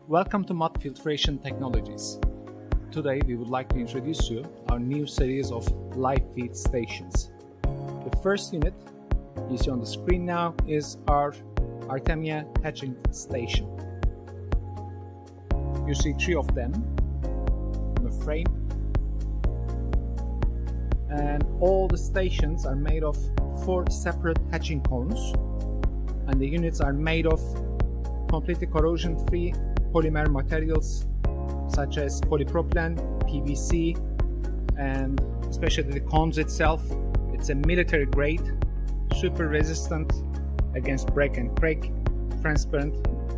Welcome to Mud Filtration Technologies. Today we would like to introduce you our new series of live feed stations. The first unit you see on the screen now is our Artemia Hatching Station. You see 3 of them on the frame, and all the stations are made of 4 separate hatching cones, and the units are made of completely corrosion-free polymer materials such as polypropylene, PVC, and especially the cones itself. It's a military grade, super resistant against break and crack, transparent.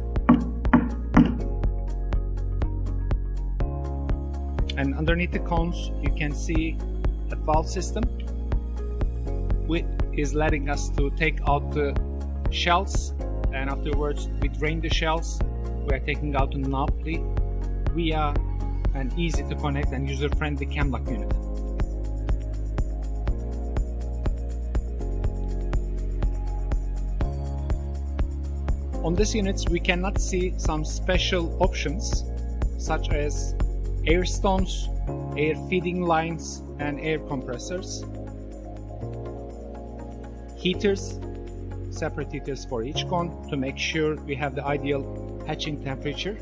And underneath the cones you can see a valve system which is letting us to take out the shells, and afterwards we drain the shells. We are taking out the knob via an easy to connect and user-friendly cam lock unit. On this unit we cannot see some special options such as air stones, air feeding lines and air compressors, heaters, separate heaters for each cone to make sure we have the ideal hatching temperature,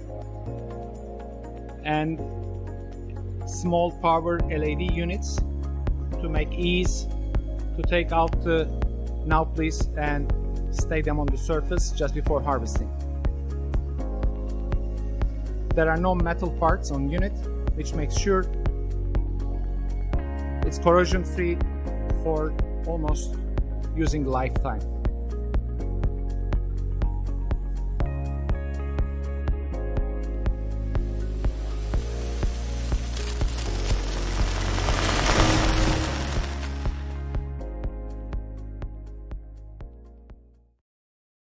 and small power LED units to make ease to take out the nowplies and stay them on the surface just before harvesting. There are no metal parts on unit, which makes sure it's corrosion free for almost using lifetime.